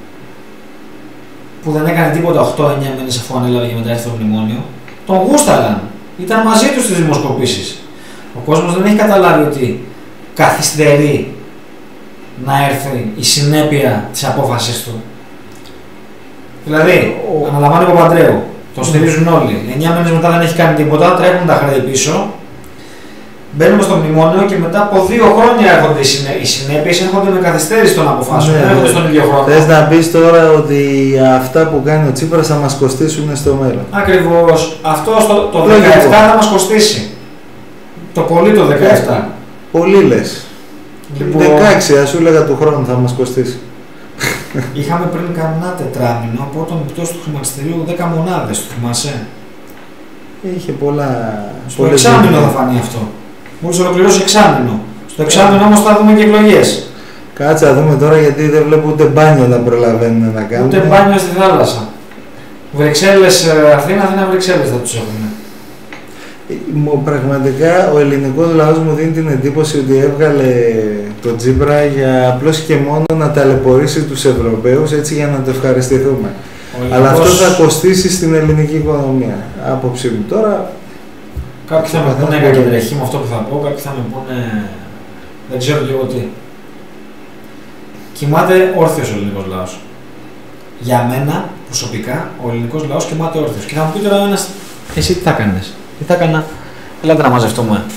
που δεν έκανε τίποτα 8-9 μήνες αφού ανέλαβε και μετά έρθει το μνημόνιο, τον γούσταραν. Ήταν μαζί τους στις δημοσκοπήσεις. Ο κόσμος δεν έχει καταλάβει ότι καθυστερεί να έρθει η συνέπεια της απόφασης του. Δηλαδή, αναλαμβάνει ο Παπανδρέου, τον στηρίζουν όλοι. 9 μήνες μετά δεν έχει κάνει τίποτα, τρέχουν τα χρέη πίσω. Μπαίνουμε στο μνημόνιο και μετά από 2 χρόνια έρχονται οι συνέπειες, έρχονται με καθυστέρηση των αποφάσεων, δεν έρχονται στον ίδιο χρόνο. Θες να πεις τώρα ότι αυτά που κάνει ο Τσίπρας θα μας κοστίσουν στο μέλλον? Ακριβώς. Αυτό το 17 θα μας κοστίσει. Το πολύ το 17. Πολύ λες. Λοιπόν, 16, ας σου έλεγα του χρόνου θα μας κοστίσει. Είχαμε πριν κανένα τετράμινο από τον πτώση του χρηματιστηρίου 10 μονάδες, το θυμάσαι? Είχε πολλά. Στο εξάμηνο θα φανεί αυτό. Μόλις ολοκληρώσει εξάμηνο. Στο εξάμηνο όμως θα δούμε και εκλογές. Κάτσε να δούμε τώρα, γιατί δεν βλέπω ούτε μπάνιο να προλαβαίνουν να κάνουν. Ούτε μπάνιο στη θάλασσα. Βρυξέλλες Αθήνα, Αθήνα Βρυξέλλες θα τους έχουν. Πραγματικά ο ελληνικός λαός μου δίνει την εντύπωση ότι έβγαλε τον Τσίπρα για απλώς και μόνο να ταλαιπωρήσει τους Ευρωπαίους, έτσι, για να το ευχαριστηθούμε. Αλλά αυτό θα κοστίσει στην ελληνική οικονομία. Άποψή μου τώρα. Κάποιοι θα με πούνε κακεντρεχή με αυτό που θα πω, κάποιοι θα με πούνε δεν ξέρω λίγο τι. Κοιμάται όρθιος ο ελληνικός λαός. Για μένα προσωπικά ο ελληνικός λαός κοιμάται όρθιος. Και θα μου πει τώρα ένας, εσύ τι θα κάνεις? Τι θα έκανα? Ελάτε να μαζευτούμε.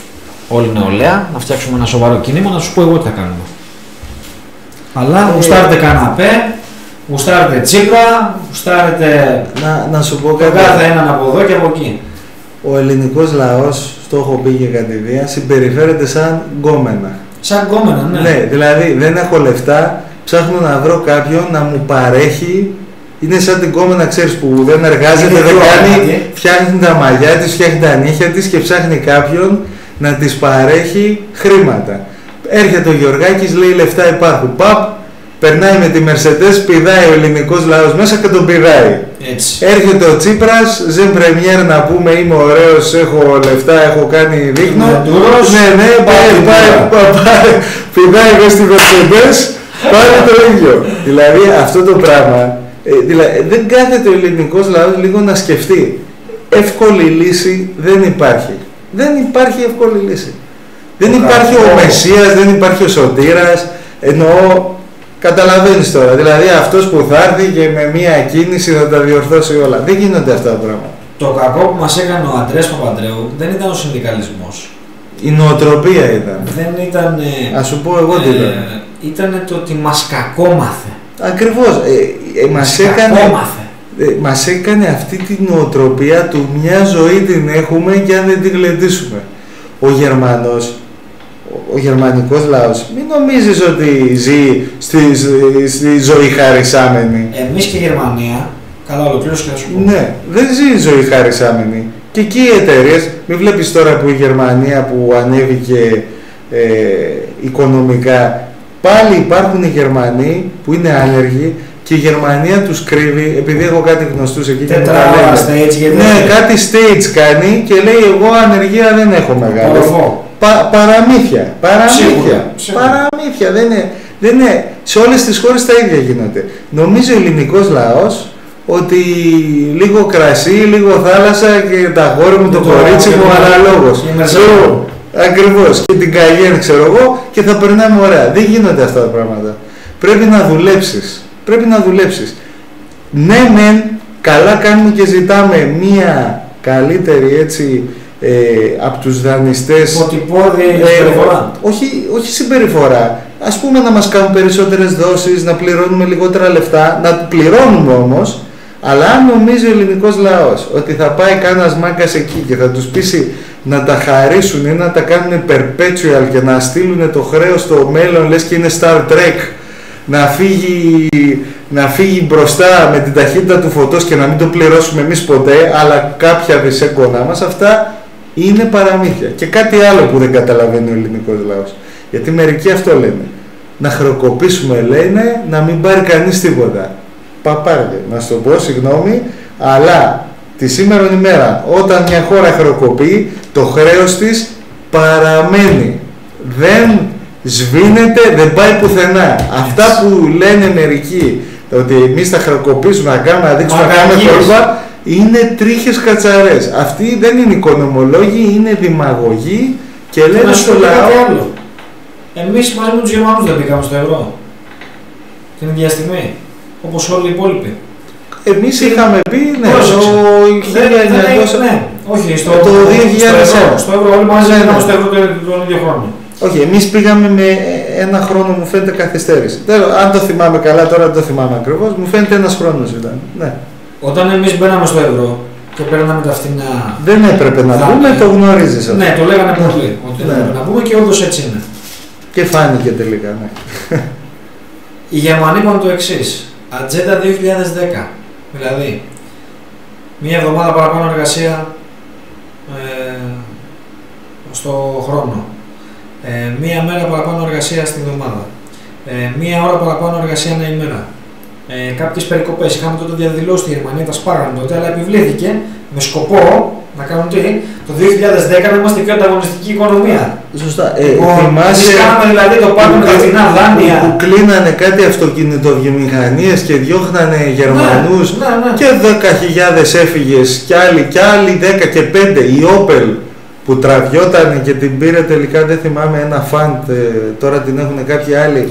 όλη νεολαία, να φτιάξουμε ένα σοβαρό κίνημα, να σου πω εγώ τι θα κάνουμε. Αλλά γουστάρετε καναπέ, γουστάρετε Τσίπρα, γουστάρετε. Να σου πω κάτι. Κάθε έναν από εδώ και από εκεί. Ο ελληνικός λαός, το έχω πει και κατηδία, συμπεριφέρεται σαν γκόμενα. Σαν γκόμενα, ναι. Ναι, δηλαδή δεν έχω λεφτά, ψάχνω να βρω κάποιον να μου παρέχει. Είναι σαν την γκόμενα, ξέρεις, που δεν εργάζεται, δεν κάνει, φτιάχνει τα μαλλιά της, φτιάχνει τα νύχια της και ψάχνει κάποιον να της παρέχει χρήματα. Έρχεται ο Γεωργάκης, λέει λεφτά υπάρχουν. Παπ, περνάει με τη Mercedes, πηδάει ο ελληνικός λαός μέσα και τον πηδάει. Έτσι. Έρχεται ο Τσίπρας, ζεν πρεμιέρ να πούμε είμαι ωραίος, έχω λεφτά, έχω κάνει δείχνω. Ναι, πηδάει εγώ στη Mercedes, πάλι το ίδιο. Δηλαδή αυτό το πράγμα, δεν κάθεται ο ελληνικός λαός λίγο να σκεφτεί. Εύκολη λύση δεν υπάρχει. Δεν υπάρχει εύκολη λύση. Δεν υπάρχει ο Μεσσίας, δεν υπάρχει ο Σωτήρας, εννοώ, καταλαβαίνεις τώρα, δηλαδή αυτός που θα έρθει και με μία κίνηση θα τα διορθώσει όλα. Δεν γίνονται αυτά τα πράγματα. Το κακό που μας έκανε ο Αντρέας Παπαντρέου δεν ήταν ο συνδικαλισμός. Η νοοτροπία ήταν. Δεν ήταν. Ας σου πω εγώ τι ήταν. Ήταν το ότι μας κακόμαθε. Ακριβώς. Μας έκανε αυτή τη νοοτροπία του μια ζωή την έχουμε και αν δεν την γλεντήσουμε. Ο Γερμανός, ο γερμανικός λαός, μην νομίζεις ότι ζει στη ζωή χαρισάμενη. Εμείς και η Γερμανία, καλά ολοκλήρωση και θα σου πω. Ναι, δεν ζει ζωή χαρισάμενη. Και εκεί οι εταιρείες, μην βλέπεις τώρα που η Γερμανία που ανέβηκε οικονομικά, πάλι υπάρχουν οι Γερμανοί που είναι άνεργοι και η Γερμανία τους κρύβει, επειδή έχω κάτι γνωστούς εκεί και ναι, κάτι stage κάνει και λέει εγώ ανεργία δεν έχω μεγάλο. Παραμύθια. Παραμύθια. Δεν είναι. Σε όλες τις χώρες τα ίδια γίνονται. Νομίζω ο ελληνικός λαός ότι λίγο κρασί, λίγο θάλασσα και τα αγόρι μου, το κορίτσι μου αναλόγως. Ακριβώς. Και την καγιέν ξέρω εγώ και θα περνάμε ωραία. Δεν γίνονται αυτά τα πράγματα. Πρέπει να δουλέψεις. Ναι, μεν, καλά κάνουμε και ζητάμε μία καλύτερη έτσι. Από τους δανειστές συμπεριφορά. Όχι συμπεριφορά, ας πούμε να μας κάνουν περισσότερες δόσεις, να πληρώνουμε λιγότερα λεφτά, να πληρώνουμε όμως, αλλά αν νομίζει ο ελληνικός λαός ότι θα πάει κανένας μάγκας εκεί και θα τους πείσει να τα χαρίσουν ή να τα κάνουν perpetual και να στείλουν το χρέος στο μέλλον λες και είναι Star Trek, να φύγει μπροστά με την ταχύτητα του φωτός και να μην το πληρώσουμε εμείς ποτέ, αλλά κάποια δισέγγονά μας, αυτά είναι παραμύθια. Και κάτι άλλο που δεν καταλαβαίνει ο ελληνικός λαός. Γιατί μερικοί αυτό λένε. Να χρεοκοπήσουμε λένε, να μην πάρει κανείς τίποτα. Παπάρια, να σου το πω, συγγνώμη, αλλά τη σήμερον ημέρα, όταν μια χώρα χρεοκοπεί, το χρέος της παραμένει. Δεν σβήνεται, δεν πάει πουθενά. Αυτά που λένε μερικοί, ότι εμείς θα χρεοκοπήσουμε, να κάνουμε, να δείξουμε, να κάνουμε κόλπα, είναι τρίχες κατσαρές. Αυτοί δεν είναι οικονομολόγοι, είναι δημαγωγοί και λένε στο λαό. Εμείς μαζί με τους Γερμανούς δεν πήγαμε στο ευρώ. Την ίδια στιγμή. Όπως όλοι οι υπόλοιποι. Εμείς είχαμε πει, ναι, όχι, στο 2000. Στο ευρώ, όλοι μαζί πήγαμε στο ευρώ τον ίδιο χρόνο. Όχι, εμείς πήγαμε με ένα χρόνο, μου φαίνεται καθυστέρηση. Αν το θυμάμαι καλά, τώρα δεν το θυμάμαι ακριβώς, μου φαίνεται ένας χρόνος ήταν. Ναι. Όταν εμείς μπαίναμε στο ευρώ και παίρναμε τα φτηνά. Δεν έπρεπε να μπούμε, το γνωρίζεις αυτό. Ναι, το λέγανε πολύ. Ότι δεν έπρεπε να μπούμε και όντως έτσι είναι. Και φάνηκε τελικά, ναι. Οι Γερμανοί είπαν το εξής. Ατζέντα 2010. Δηλαδή, μία εβδομάδα παραπάνω εργασία στο χρόνο. Μία μέρα παραπάνω εργασία στην εβδομάδα. Μία ώρα παραπάνω εργασία ανά ημέρα. Κάποιες περικοπές. Είχαμε τότε διαδηλώσει στη Γερμανία, τα σπάγανε τότε, αλλά επιβλήθηκε με σκοπό να κάνουν τι, το 2010 να είμαστε πιο ανταγωνιστική οικονομία. Σωστά. Θυμάσαι, κάναμε δηλαδή το πάνω με τα φθηνά δάνεια. Που κλείνανε κάτι αυτοκινητοβιομηχανίες και διώχνανε Γερμανούς και 10.000 έφυγες κι άλλοι 10 και 5. Η Opel που τραβιόταν και την πήρε τελικά, δεν θυμάμαι, ένα φαντ, τώρα την έχουν κάποιοι άλλοι.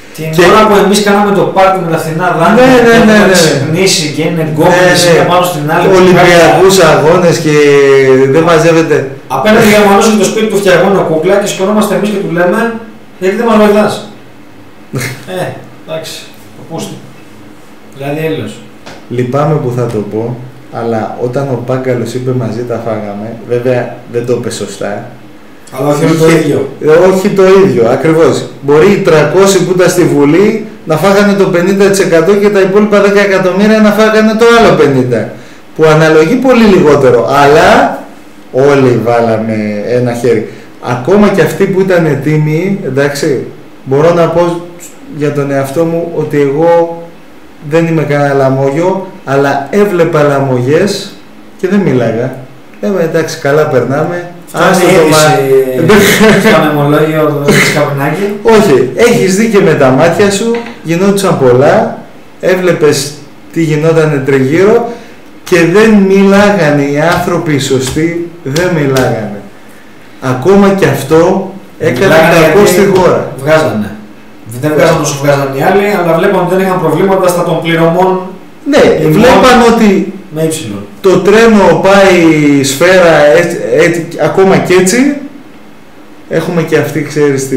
Την ώρα που εμείς κάναμε το πάρτι με τα φθηνά δάνεια και να ξυπνήσει και είναι γκόμενες μία πάνω στην άλλη. Ολυμπιακούς αγώνες και δεν μαζεύεται. Απέναντι για Γερμανούς και το σπίτι του φτιαγμένο κούκλα και σκονόμαστε εμείς και του λέμε γιατί δεν μας βοηθάς. Εντάξει, το πούστη. Δηλαδή έλεος. Λυπάμαι που θα το πω, αλλά όταν ο Πάγκαλος είπε μαζί τα φάγαμε, βέβαια δεν το είπε σωστά. Αλλά όχι το ίδιο. Όχι το ίδιο, ακριβώς. Μπορεί οι 300 που ήταν στη Βουλή να φάγανε το 50% και τα υπόλοιπα 10 εκατομμύρια να φάγανε το άλλο 50%. Που αναλογεί πολύ λιγότερο. Αλλά όλοι βάλαμε ένα χέρι. Ακόμα και αυτοί που ήταν ετοίμοι, εντάξει, μπορώ να πω για τον εαυτό μου ότι εγώ δεν είμαι κανένα λαμόγιο, αλλά έβλεπα λαμογές και δεν μίλαγα. Εντάξει, καλά περνάμε. Άστο το μεμολόγιο του Καπνάκη. Όχι, έχεις δει και με τα μάτια σου, γινόντουσαν πολλά, έβλεπες τι γινόταν τριγύρω και δεν μιλάγανε οι άνθρωποι οι σωστοί, δεν μιλάγανε. Ακόμα και αυτό έκανε κακό στη χώρα. Βγάζανε. Δεν βγάζανε όσο βγάζανε οι άλλοι, αλλά βλέπαν ότι δεν είχαν προβλήματα στα των πληρωμών. Ναι, βλέπαν ότι με ύψιλο. Το τρένο πάει σφαίρα έτσι, ακόμα και έτσι. Έχουμε και αυτή, ξέρεις,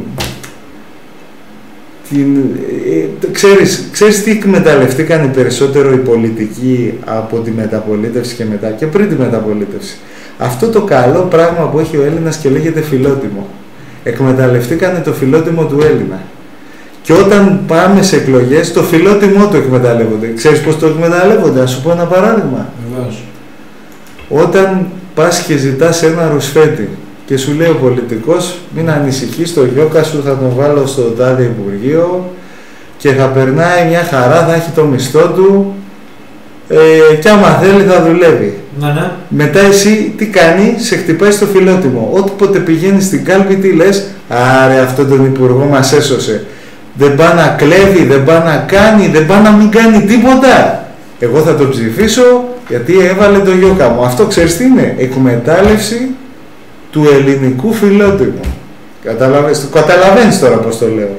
ξέρεις τι εκμεταλλευτήκαν περισσότερο οι πολιτικοί από τη μεταπολίτευση και μετά και πριν τη μεταπολίτευση. Αυτό το καλό πράγμα που έχει ο Έλληνας και λέγεται φιλότιμο. Εκμεταλλευτήκανε το φιλότιμο του Έλληνα. Και όταν πάμε σε εκλογές, το φιλότιμό του εκμεταλλεύονται. Ξέρεις πώς το εκμεταλλεύονται, να σου πω ένα παράδειγμα. Βεβαίως. Όταν πας και ζητάς ένα ρουσφέτη και σου λέει ο πολιτικός, μην ανησυχείς, το γιώκα σου θα τον βάλω στο τάδε Υπουργείο και θα περνάει μια χαρά, θα έχει το μισθό του και άμα θέλει θα δουλεύει. Ναι. Μετά εσύ τι κάνει, σε χτυπάει στο φιλότιμο. Όποτε πηγαίνεις στην κάλπη τι λες, άρε αυτόν τον υπουργό μας έσωσε. Δεν πάει να κλέβει, δεν πάει να κάνει, δεν πάει να μην κάνει τίποτα. Εγώ θα το ψηφίσω γιατί έβαλε το γιώκα μου. Αυτό ξέρεις τι είναι, εκμετάλλευση του ελληνικού φιλότιμου. Καταλαβαίνεις τώρα πώς το λέω.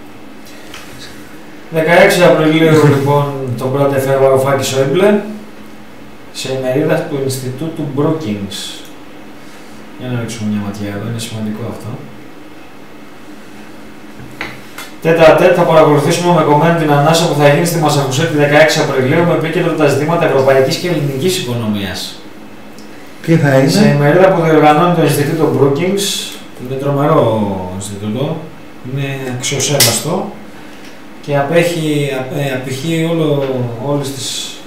16 Απριλίου λοιπόν τον πρώτο έφερε ο Βαρουφάκης Σόιμπλε σε ημερίδα του Ινστιτούτου Brookings. Για να ρίξουμε μια ματιά εδώ, είναι σημαντικό αυτό. Τέτα-τέτα θα παρακολουθήσουμε με κομμένη την ανάσα που θα γίνει στη Μασαχουσέτη 16 Απριλίου με επίκεντρο τα ζητήματα ευρωπαϊκής και ελληνικής οικονομίας. Τι θα είναι? Σε ημερίδα που διοργανώνει το Ινστιτούτο Brookings, είναι τρομερό Ινστιτούτο, είναι αξιοσέβαστο και απηχεί όλες τις...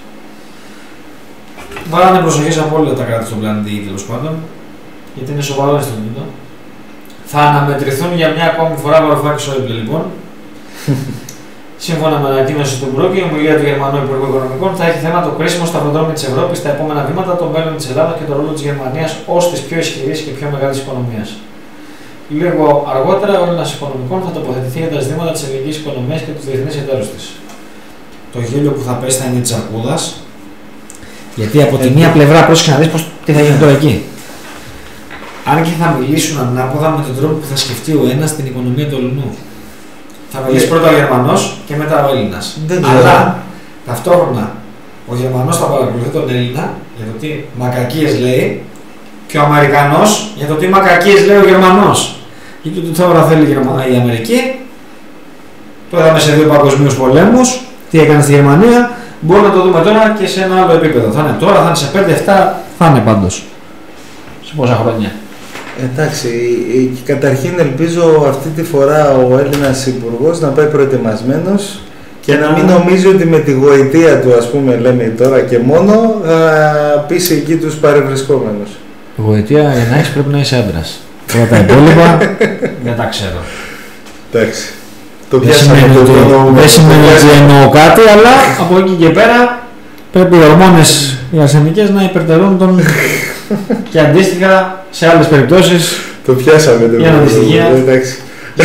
Βάλανε προσοχές από όλα τα κράτη στον πλανήτη, τέλος πάντων, γιατί είναι σοβαρό Ινστιτούτο. Θα αναμετρηθούν για μια ακόμη φορά Βαρουφάκης Σόιμπλε, λοιπόν. Σύμφωνα με ανακοίνωση του Μπρόκη, η ομιλία του Γερμανού Υπουργού Οικονομικών θα έχει θέμα το κρίσιμο σταυροδρόμι της Ευρώπης στα επόμενα βήματα, το μέλλον της Ελλάδας και το ρόλο της Γερμανίας ως της πιο ισχυρής και πιο μεγάλης οικονομίας. Λίγο αργότερα, ο Έλληνας Οικονομικών θα τοποθετηθεί για τα ζητήματα της ελληνικής οικονομίας και τους διεθνείς εταίρους της. Το γέλιο που θα πέσει θα είναι της αρκούδας. Γιατί από τη μία πλευρά πρόσεχε να δεις τι θα γίνει τώρα εκεί. Αν και θα μιλήσουν ανάποδα με τον τρόπο που θα σκεφτεί ο ένας την οικονομία του Ελληνού. Θα μιλήσει πρώτα ο Γερμανός και μετά ο Έλληνας. Αλλά ταυτόχρονα ο Γερμανός θα παρακολουθεί τον Έλληνα για το τι μακακίες λέει και ο Αμερικανός για το τι μακακίες λέει ο Γερμανός. Γιατί τώρα θέλει η Αμερική, το είδαμε σε 2 παγκοσμίους πολέμους, τι έκανε στη Γερμανία, μπορούμε να το δούμε τώρα και σε ένα άλλο επίπεδο. Θα είναι τώρα, θα είναι σε 5-7, θα είναι πάντως. Σε πόσα χρόνια. Εντάξει, καταρχήν ελπίζω αυτή τη φορά ο Έλληνας Υπουργός να πάει προετοιμασμένος και να μην νομίζει ότι με τη γοητεία του, ας πούμε, λέμε τώρα και μόνο, θα πείσει εκεί τους παρευρισκόμενους. Γοητεία για να έχεις πρέπει να είσαι άντρας. Τώρα τα υπόλοιπα δεν τα ξέρω. Εντάξει. Δεν σημαίνει ότι εννοώ κάτι, αλλά από εκεί και πέρα πρέπει οι ορμόνες οι αρσενικές να υπερτερούν τον και αντίστοιχα σε άλλες περιπτώσεις. Το πιάσαμε το για αντιστοιχεία. Εντάξει.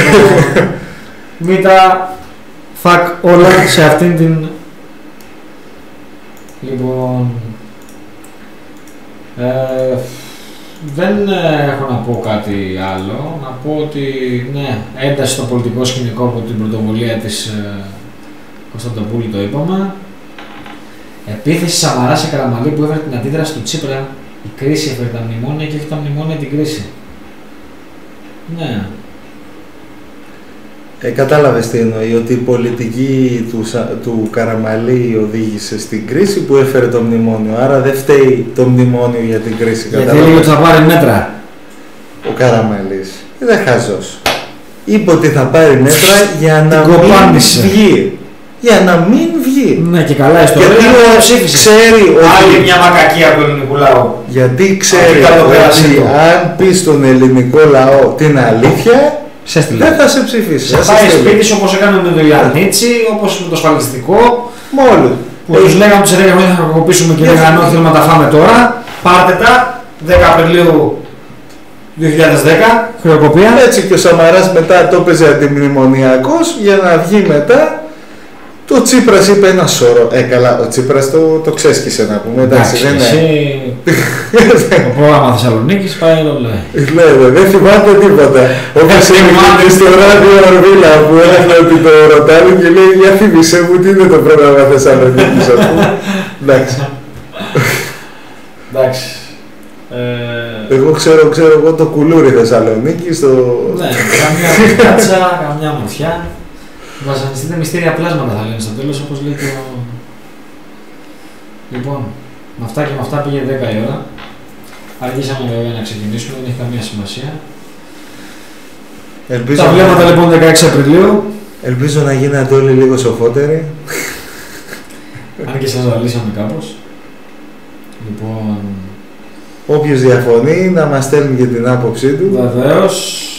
Μην τα φακ όλα σε αυτήν την... Λοιπόν... Δεν έχω να πω κάτι άλλο. Να πω ότι ναι, ένταση στο πολιτικό σκηνικό από την πρωτοβουλία της Κωνσταντοπούλου, το είπαμε. Επίθεση Σαμαρά σε Καραμανλή που έφερε την αντίδραση του Τσίπρα. Η κρίση έφερε τα μνημόνια και έχει τα μνημόνια την κρίση. Ναι. Κατάλαβες τι εννοεί, ότι η πολιτική του Καραμανλή οδήγησε στην κρίση που έφερε το μνημόνιο. Άρα δεν φταίει το μνημόνιο για την κρίση. Γιατί έλεγε ότι θα πάρει μέτρα. Ο Καραμανλής είναι χαζός. Είπε ότι θα πάρει μέτρα για να μην βγει. Για να μην βγει. Ναι, και καλά ιστορία. Γιατί ξέρει ότι... Άλλη μια μακακία του ελληνικού λαού. Γιατί ξέρει ότι αν πει στον ελληνικό λαό την αλήθεια, δεν θα σε ψηφίσει. Θα πάει σπίτι σου όπως έκανε με το Ιαννίτσι, όπως με το ασφαλιστικό. Μόλι. Που τους λέγαμε τους 9 χρόνια θα κακοποιήσουμε και λέγανε όχι, θέλουμε να τα φάμε τώρα. Πάρτε τα, 10 Απριλίου 2010, χρεοκοπία. Έτσι και ο Σαμαράς μετά το έπαιζε αντιμνημονιακός για να βγει μετά. Το Τσίπρας είπε ένα σώρο. Καλά, ο Τσίπρας το ξέσκησε να πούμε. Εντάξει, δεν είναι. Το πρόγραμμα Θεσσαλονίκης πάει όλο. Ναι, δεν θυμάται τίποτα. Όπως θυμάται στο ράδιο Ορβίλα που έλεγε ότι το ρωτάνε και λέει για θύμισέ μου τι είναι το πρόγραμμα Θεσσαλονίκης. Εντάξει. Εγώ ξέρω εγώ το κουλούρι Θεσσαλονίκη. Ναι, καμιά κάτσα, καμιά μορφιά. Βασανιστείτε μυστήρια πλάσματα θα λένε στο τέλος, όπως λέει και ο... Λοιπόν, με αυτά και με αυτά πήγε 10 η ώρα. Αργήσαμε βέβαια να ξεκινήσουμε, δεν έχει καμία σημασία. Τα βλέμματα λοιπόν 16 Απριλίου. Ελπίζω να γίνατε όλοι λίγο σοφότεροι. Αν και σας ζαλίσαμε κάπως. Λοιπόν... Όποιος διαφωνεί να μας στέλνει και την άποψή του. Βεβαίως.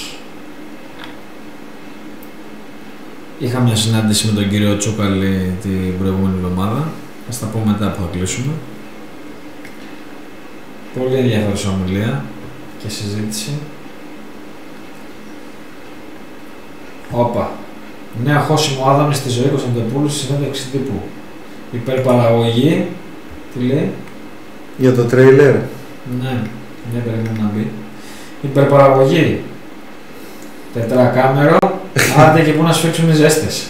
Είχα μια συνάντηση με τον κύριο Τσούκαλη την προηγούμενη εβδομάδα. Θα τα πω μετά που θα κλείσουμε. Πολύ ενδιαφέρουσα ομιλία και συζήτηση. Όπα. Νέα χώσιμο Άδαμη στη ζωή Κωνσταντοπούλου στη συνέντευξη τύπου. Υπερπαραγωγή. Τι λέει? Για το τρέιλερ. Ναι, μια περίμενε να μπει. Υπερπαραγωγή. Τετρακάμερο. Άντε και πού να σφίξουν οι ζέστες.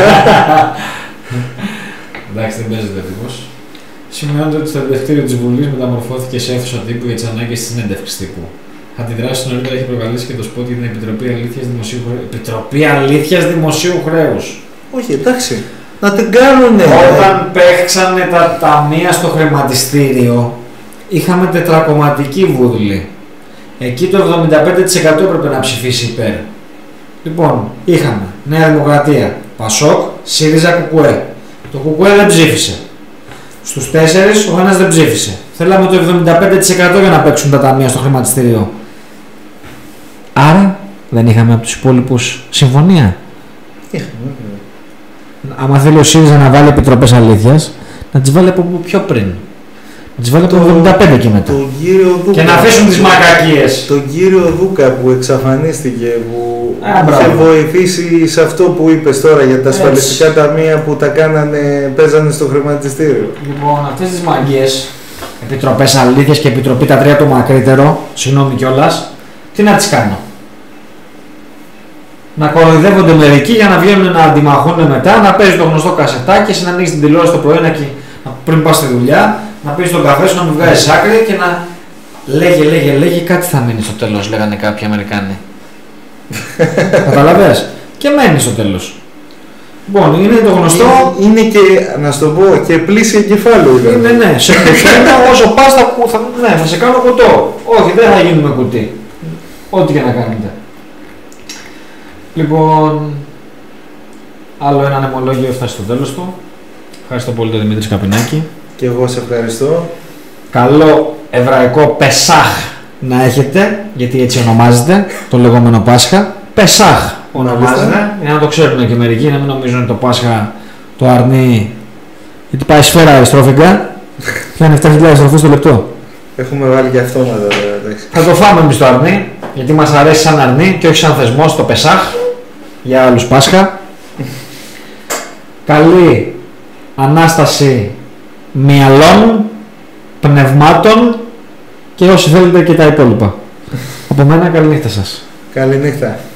Εντάξει, δεν παίζεται ακριβώς. Σημειώνεται ότι στο δευτήριο της Βουλής μεταμορφώθηκε σε αίθουσα τύπου για τις ανάγκες της συνέντευξης τύπου. Αντιδράσεις νωρίτερα έχει προκαλέσει και το σπότ για την Επιτροπή Αλήθειας Δημοσίου Χρέους. Όχι, εντάξει. Να την κάνουνε. Όταν παίξανε τα ταμεία στο χρηματιστήριο, είχαμε τετρακομματική βούλη. Εκεί το 75% έπρεπε να ψηφίσει υπέρ. Λοιπόν, είχαμε Νέα Δημοκρατία, Πασόκ, ΣΥΡΙΖΑ, ΚΚΕ. Το ΚΚΕ δεν ψήφισε. Στους 4 ο ένας δεν ψήφισε. Θέλαμε το 75% για να παίξουν τα ταμεία στο χρηματιστήριο. Άρα δεν είχαμε από τους υπόλοιπους συμφωνία. Άμα θέλει ο ΣΥΡΙΖΑ να βάλει επιτροπές αλήθειας, να τις βάλει από πιο πριν. Να τις βάλει από το 75 και μετά. Και να αφήσουν τις μακακίες. Τον κύριο Δούκα που εξαφανίστηκε, που είχε βοηθήσει σε αυτό που είπες τώρα για τα ασφαλιστικά ταμεία που τα παίζανε στο χρηματιστήριο. Λοιπόν, αυτές τις μαγκίες, επιτροπές αλήθειας και επιτροπή τα τρία το μακρύτερο, συγγνώμη κιόλας, τι να τις κάνω? Να κοροϊδεύονται μερικοί για να βγαίνουν να αντιμαχούν μετά, να παίζει το γνωστό κασετάκι, εσύ να ανοίξει την τηλεόραση το πρωί πριν πας στη δουλειά, να πεις τον καφέ σου, να μην βγάζεις άκρη και να λέγε κάτι θα μείνει στο τέλος, λέγανε κάποιοι Αμερικάνοι. Καταλαβες? Και μένει στο τέλος. Λοιπόν, είναι το γνωστό. Είναι και, να σου το πω, και πλήση εγκεφάλου. Ναι, σε κουτένα όσο πας θα σε κάνω κουτό. Όχι, δεν θα γίνουμε κουτί. Ό,τι και να κάνετε. Λοιπόν, άλλο ένα ανεμολόγιο έφτασε στο τέλος του. Ευχαριστώ πολύ τον Δημήτρη Καπινάκη. Και εγώ σε ευχαριστώ. Καλό εβραϊκό Πεσάχ να έχετε, γιατί έτσι ονομάζεται το λεγόμενο Πάσχα. Πεσάχ ονομάζεται, για να το ξέρουν και μερικοί, να μην νομίζουν ότι το Πάσχα το αρνεί, γιατί πάει σφαίρα αριστρόφιγγα και είναι 7.000 στροφές το λεπτό. Έχουμε βάλει και αυτόματα βέβαια. Θα το φάμε εμείς το αρνί, γιατί μας αρέσει σαν αρνί και όχι σαν θεσμός το Πεσάχ, για άλλους Πάσχα. Καλή Ανάσταση μυαλών, πνευμάτων και όσοι θέλετε και τα υπόλοιπα. Από μένα, καληνύχτα σας. Καληνύχτα.